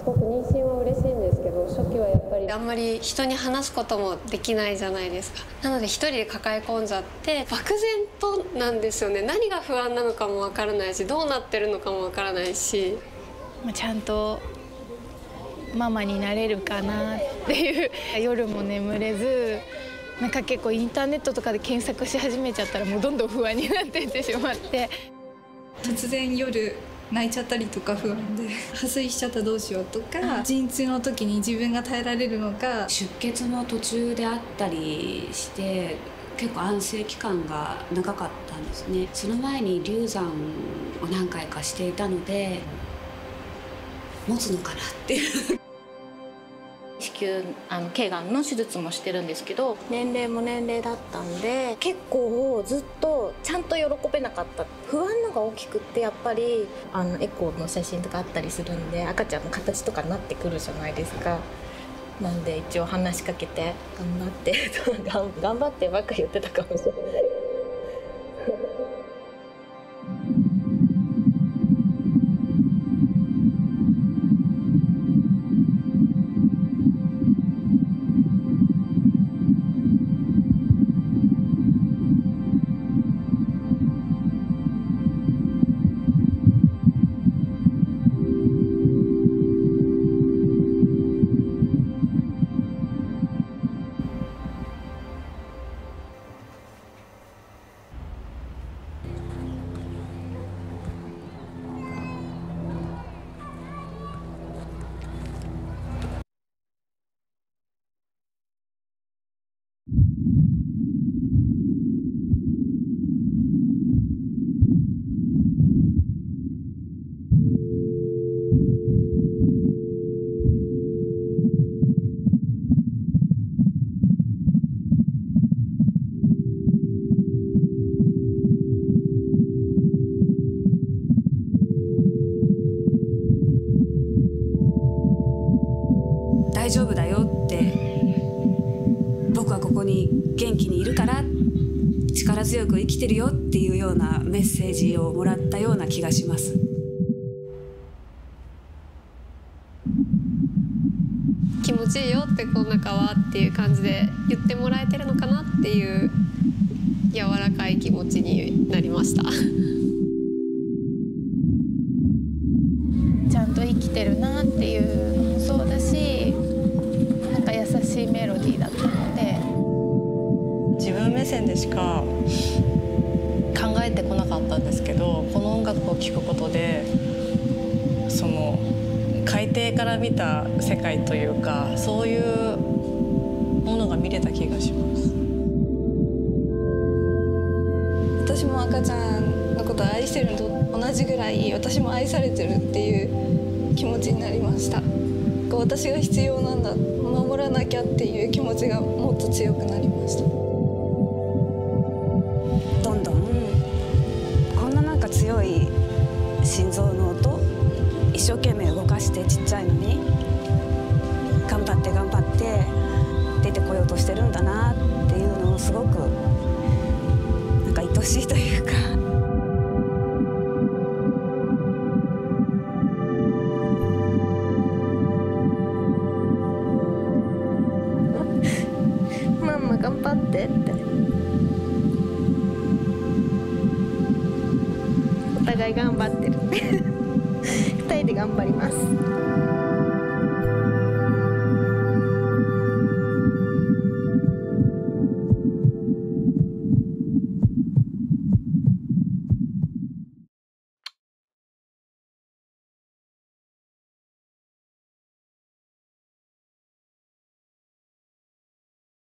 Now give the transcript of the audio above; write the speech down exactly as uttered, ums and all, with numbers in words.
すごく妊娠は嬉しいんですけど、初期はやっぱりあんまり人に話すこともできないじゃないですか。なので一人で抱え込んじゃって漠然となんですよね。何が不安なのかもわからないし、どうなってるのかもわからないし、 ちゃんとママになれるかなっていう夜も眠れず、なんか結構インターネットとかで検索し始めちゃったらもうどんどん不安になっていってしまって、 突然夜泣いちゃったりとか不安で破水しちゃったらどうしようとか、陣痛の時に自分が耐えられるのか、 出血も途中であったりして結構安静期間が長かったんですね。その前に流産を何回かしていたので持つのかなっていう子宮あの頸がんの手術もしてるんですけど、年齢も年齢だったんで結構ずっとちゃんと喜べなかった。不安のが大きくって、やっぱりあのエコーの写真とかあったりするんで赤ちゃんの形とかになってくるじゃないですか。なんで一応話しかけて頑張って頑張ってばっか言ってたかもしれない大丈夫だよって、僕はここに元気にいるから力強く生きてるよっていうようなメッセージをもらったような気がします。 気持ちいいよってこの中はっていう感じで言ってもらえてるのかなっていう柔らかい気持ちになりました。 ちゃんと生きてるなっていうのもそうだし、なんか優しいメロディーだったので、 自分目線でしか考えてこなかったんですけど、この音楽を聴くことでその海底から見た世界というか、そういうものが見れた気がします。 私も赤ちゃんのことを愛してるのと同じぐらい私も愛されてるっていう気持ちになりました。私が必要なんだ、守らなきゃっていう気持ちがもっと強くなりました。 どんどんこんななんか強い心臓の音、一生懸命動かしてちっちゃいのに頑張って頑張って出てこようとしてるんだなっていうのをすごくなんか愛しいというか。 ママ頑張ってって、お互い頑張ってる二人で頑張ります。